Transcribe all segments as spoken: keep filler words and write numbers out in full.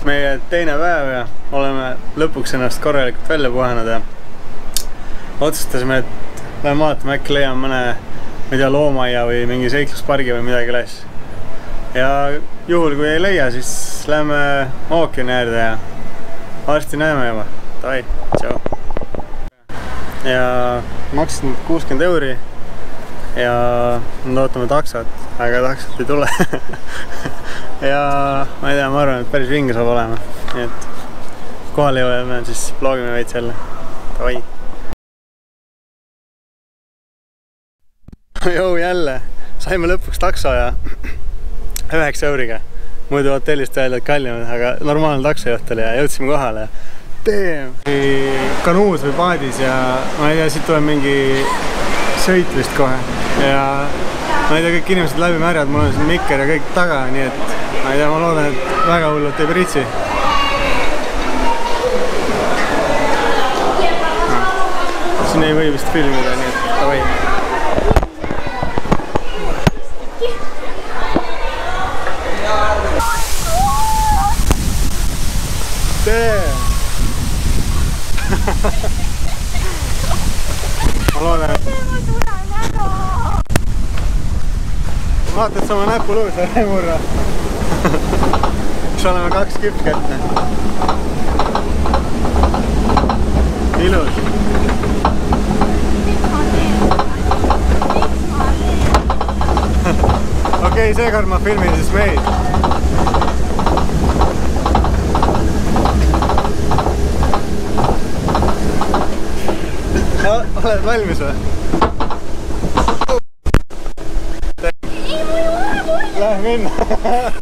meie teine päev ja oleme lõpuks ennast korralikult välja puhanud ja otsustasime, et lähme vaatame, äkki leiame mõne, ma ei tea, loomaia või mingi seikluspargi või midagi üles. Ja juhul kui ei leia, siis lähme ookeani äärde ja varsti näeme juba. Davai, tšau! Ja maksin kuuskümmend euri ja nüüd ootame taksot, aga taksot ei tule. Ja ma ei tea, ma arvan, et päris vinge saab olema. Nii et kohale jõuame, siis vlogime veits jälle. Davai! Jou jälle, saime lõpuks takso ja üheksa euriga. Muidu hotellist öeldud kallimad, aga normaalne taksojuht oli ja jõudsime kohale. Damn! Kanuus või paadis ja ma ei tea, siit tuleb mingi sõit vist kohe. Ja ma ei tea, kõik inimesed läbi märjad, mul on siin mikker ja kõik taga, nii et ma ei tea, ma loodan, et väga hullult ei pritsi. Siin ei või vist filmida, nii et davai. Ma loodan, et vaata, et sa oma näpu luus ära ei murra. Siis oleme kaks küpkätte. Ilus. Okei, seekord ma filmin siis meid. Oled valmis või? Ei, mul ei ole mul! Lähe minna!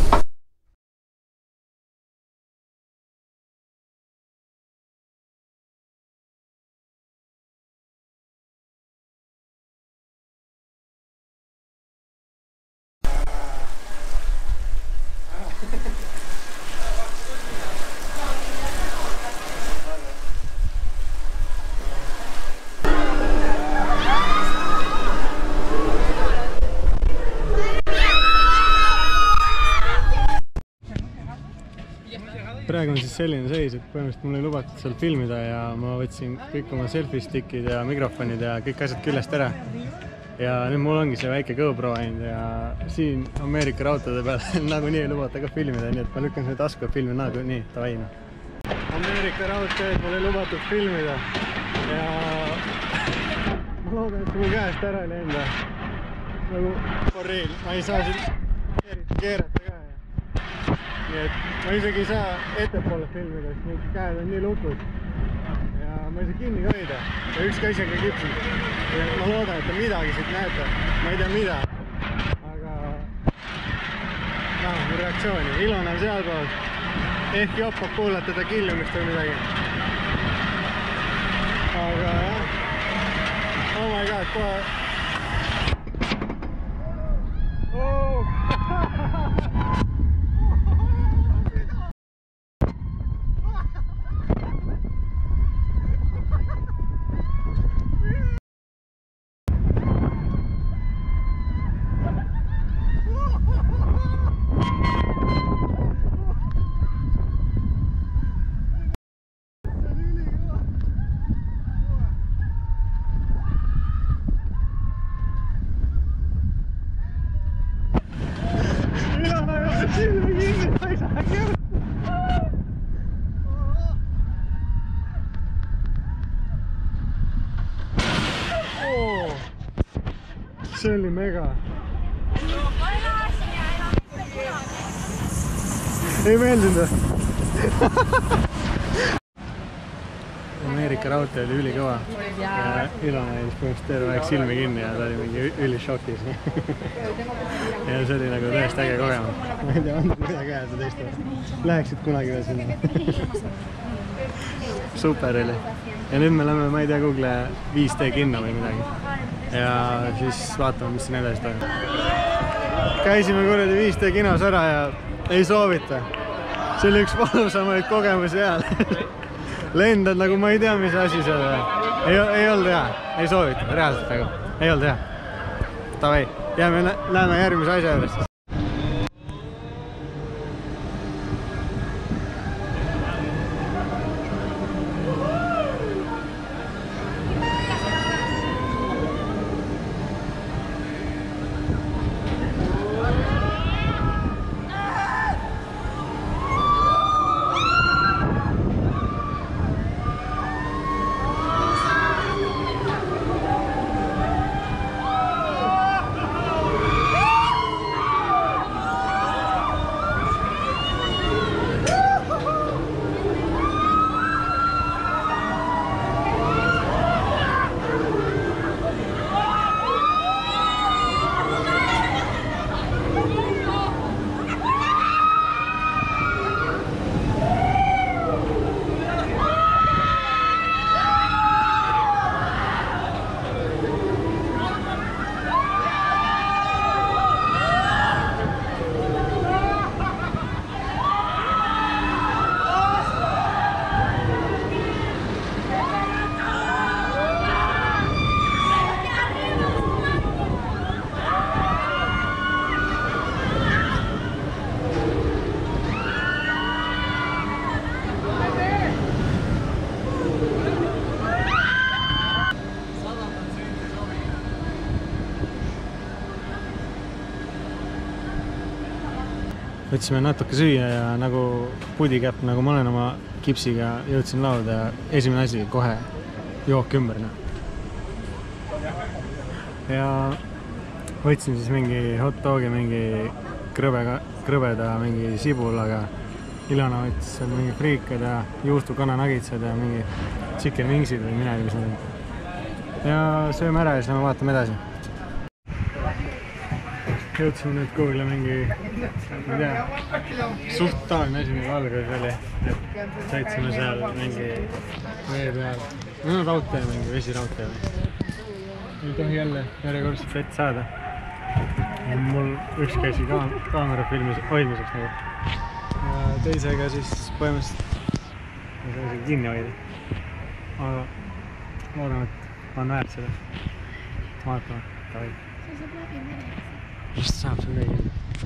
Praegu on siis selline seis, et põhimõtteliselt mul ei lubatud seal filmida ja ma võtsin kõik oma selfie stickid ja mikrofonid ja kõik asjad küljest ära. Ja nüüd mul ongi see väike GoPro ainult ja siin Ameerika raudteede peal nagunii ei lubata ka filmida, nii et ma lükkan selle tasku ja filmin nagunii, davai. Ameerika raudteed mul ei lubatud filmida ja ma loodan, et mul käest ära ei lenda. Nagu for real, ma ei saa siin keerata ka. Nii et ma isegi ei saa ettepoole filmida, sest need käed on nii lukud ja ma ei saa kinni hoida ja üks käis on ka kipsinud. Ma loodan, et te midagi siit näete, ma ei tea mida, aga noh, mu reaktsiooni, Ilon on sealpool, ehk joppab kuulata teda killumist või midagi. Aga jah, oh my god, kohe see oli mega. Ei meeldinud või? Ameerika raudtee oli ülikõva ja Ilon näis põhimõtteliselt terve aeg silmi kinni ja ta oli mingi ülišokis. Ja see oli nagu tõesti äge kogemus. Ma ei tea, on mida käe seda teist või? Läheksid kunagi veel sinna. Super oli. Ja nüüd me lähme, ma ei tea, Google viis D kinno või midagi. Ja siis vaatame, mis siin edasi toimub. Käisime kuradi viis D kinos ära ja ei soovita. See oli üks valusamaid kogemusi ajal. Lendad nagu ma ei tea, mis asi seal. Ei, ei olnud hea. Ei soovita, reaalselt nagu. Ei olnud hea. Davai, jääme, läheme järgmise asja juures. võtsime natuke süüa ja nagu pudikäpp, nagu ma olen oma kipsiga jõudsin lauda ja esimene asi kohe jook ümber. Ja võtsin siis mingi hot dogi, mingi krõbe, krõbeda mingi sibulaga. Ilona võttis seal mingi friikad ja juustu kananagitsad ja mingi chicken wingsid või midagi, mis need on. Ja sööme ära ja siis me vaatame edasi. Jõudsime nüüd kuhugile mingi, ma tea, suht tavaline asi nagu algas oli, et sõitsime seal mingi vee peal. No raudtee, mingi vesiraudtee või. Ei tohi jälle järjekordselt vett saada. Mul üks käsi ka kaamera filmis hoidmiseks nagu. Ja teisega siis põhimõtteliselt ma sai isegi kinni hoida. Aga loodan, et on väärt seda. Vaatame, davai. See saab läbi mere. Just saab seal kõigi.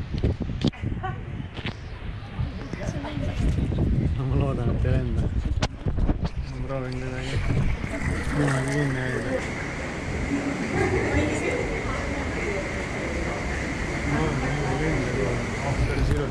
No ma loodan, et ei lenda. Ma proovin kuidagi niimoodi kinni hoida. Ma loodan, et ei lenda kohe. Oh, päris ilus.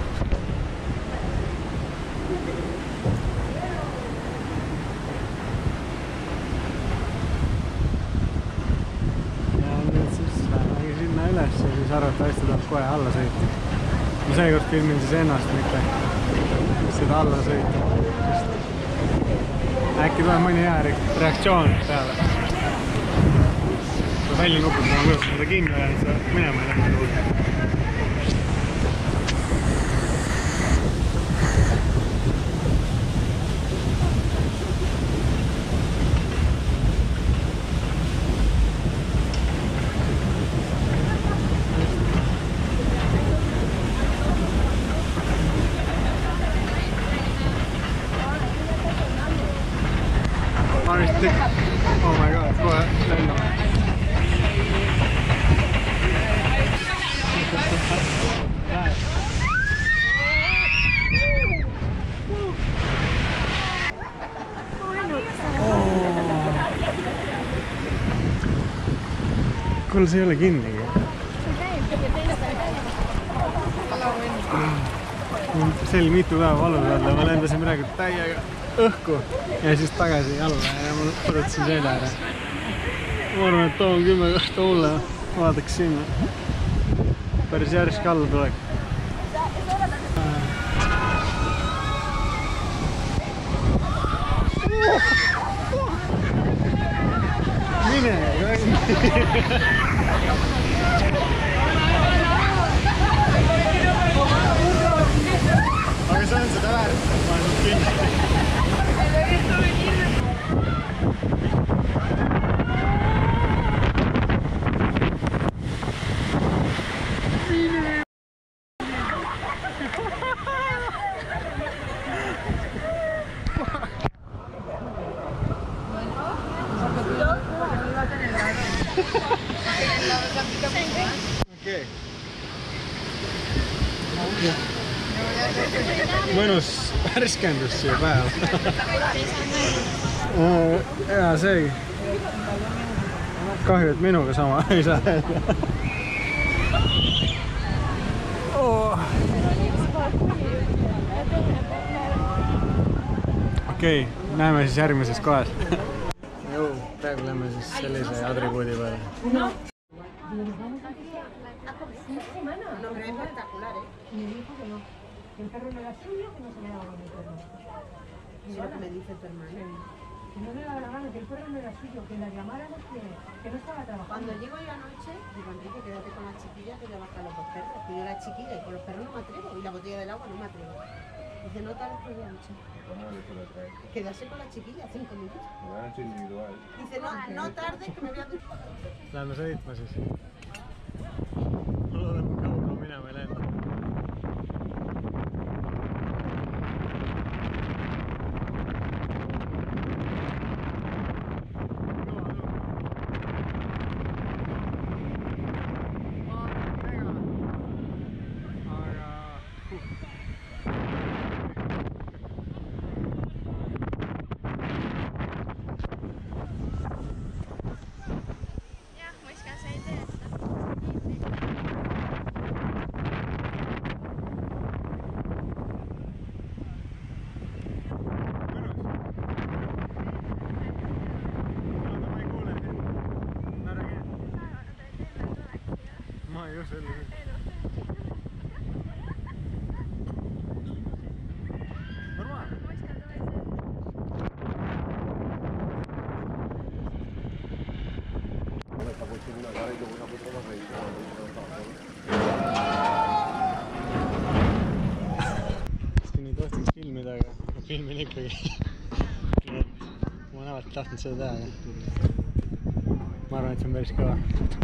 Üles ja siis arvatavasti tuleb kohe alla sõita. Ma seekord filmin siis ennast, mitte seda alla sõita. Äkki tuleb mõni hea reaktsioon peale. Kui välja nupud, ma võiks seda kinni ja siis minema ei lähe tuua. Oh my god, kohe lennama. Kuule, see ei ole kinnigi. See oli mitu päeva valus olla, ma lendasin praegu täiega õhku ja siis tagasi alla ja ma põrutasin selja ära. Ma arvan, et too on kümme kohta hulle, vaadaks sinna. Päris järsk alla tulek. Mine! Aga see on seda väärt, ma olen kinni. Okei. Mõnus värskendus siia päev. Jaa, seegi. Kahju, et minuga sama ei saa öelda. Okei, näeme siis järgmises kohas. Jõu, praegu lähme siis sellise adribuudi peale. El perro no era suyo, que no se le daba con el perro. Es lo que me dice tu hermano. Que no le daba la gana, que el perro no era suyo, que la llamáramos que, que no estaba trabajando. Cuando llego yo anoche, digo, Enrique, quédate con la chiquilla que ya baja los dos perros. Que yo la chiquilla y con los perros no me atrevo. Y la botella del agua no me atrevo. Dice, no tal después de la noche. Quedarse con la chiquilla cinco minutos. Dice, no, no tarde, que me voy a... Lähme sõitma siis. Ma loodan, kui kaua minema ei lenda. Ja, ma viskan sa ei tee seda. ma ei usu selle. Siin ei tohtiks filmida, aga ma filmin ikkagi. Ma olen alati tahtnud seda teha. Ma arvan, et see on päris kõva.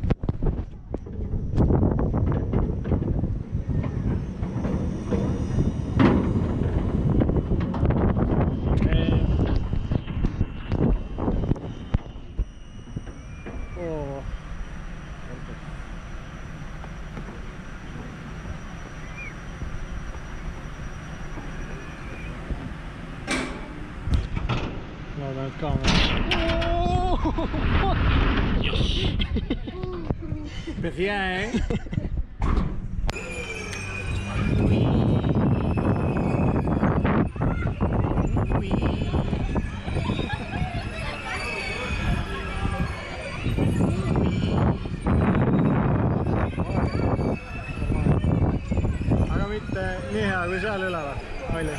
Loodan, et kaamera. Rien, hein? Aga mitte nii hea kui seal üleval. Palju.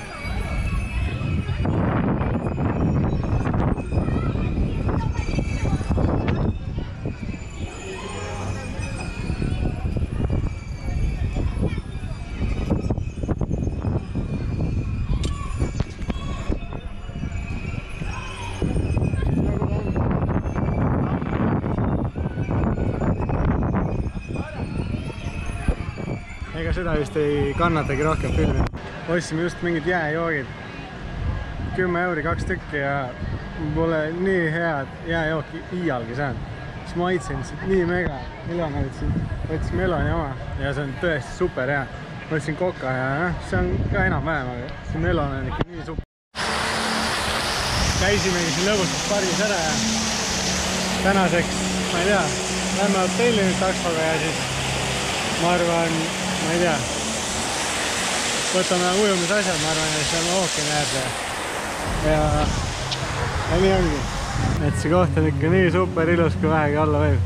Ega seda vist ei kannatagi rohkem filmi. Ostsime just mingid jääjoogid. kümme euri kaks tükki ja pole nii head jääjooki iialgi saanud. Siis maitsen lihtsalt nii mega. Ilona võttis meloni oma ja see on tõesti super hea. Võtsin koka ja noh, see on ka enam-vähem, aga see melon on ikka nii super. Käisimegi siin lõbustas pargis ära ja tänaseks, ma ei tea, lähme hotelli nüüd taksoga ja siis ma arvan, ma ei tea, võtame ujumisasjad, ma arvan, ja siis lähme ookeani äärde. Ja, ja nii ongi. Et see koht on ikka nii super ilus, kui vähegi alla võib.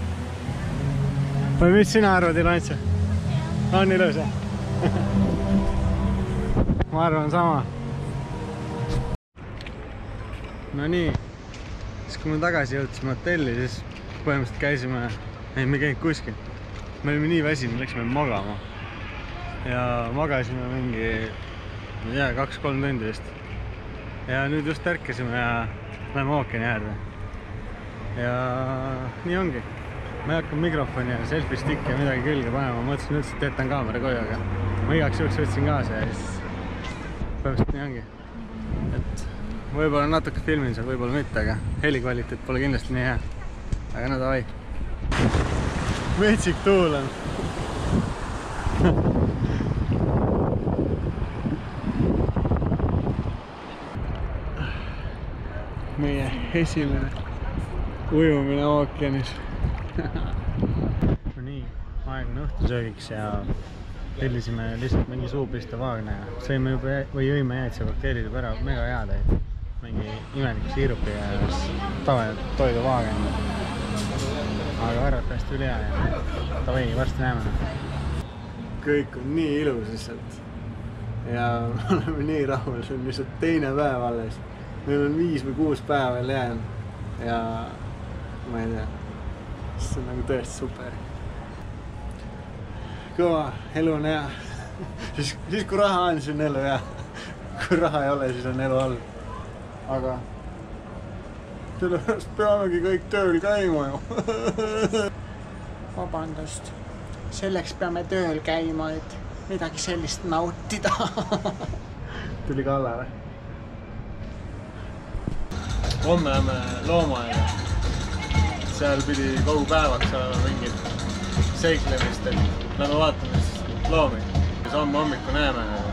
Või mis sina arvad, Ilantse? On ilus, jah? Ma arvan sama. No nii, siis kui me tagasi jõudsime hotelli, siis põhimõtteliselt käisime, ei me käinud kuskil. Me olime nii väsinud, me läksime magama. Ja magasime mingi, ma ei tea, kaks-kolm tundi vist. Ja nüüd just ärkasime ja läheme ookeani äärde. Ja nii ongi. Ma ei hakka mikrofoni ja selfie stick'i ja midagi külge panema. Ma mõtlesin üldse, et jätan kaamera koju, aga ma igaks juhuks võtsin kaasa ja siis põhimõtteliselt nii ongi. Et võib-olla natuke filmin seal, võib-olla mitte, aga helikvaliteet pole kindlasti nii hea. Aga no davai. Metsik tuul on. Meie esimene ujumine ookeanis. No nii, aeg on õhtusöögiks ja tellisime lihtsalt mingi suupiste vaagne ja sõime juba või jõime jäätse kokteelid juba ära mega head. Mingi imelik siirupi ja tavaline toidu vaagen. Aga arvatavasti üle hea ja tavai, varsti näeme. Kõik on nii ilus lihtsalt. Ja oleme nii rahul, see on lihtsalt teine päev alles. Meil on viis või kuus päeva veel jäänud ja ma ei tea, see on nagu tõesti super. Kõva, elu on hea. Siis, siis kui raha on, siis on elu hea. Kui raha ei ole, siis on elu all. Aga sellepärast peamegi kõik tööl käima ju. Vabandust, selleks peame tööl käima, et midagi sellist nautida. Tuli Kalle või? Homme lähme loomaaeda. Seal pidi kogu päevaks olema mingit seiklemist, et lähme vaatame siis loomi. Homme hommikul näeme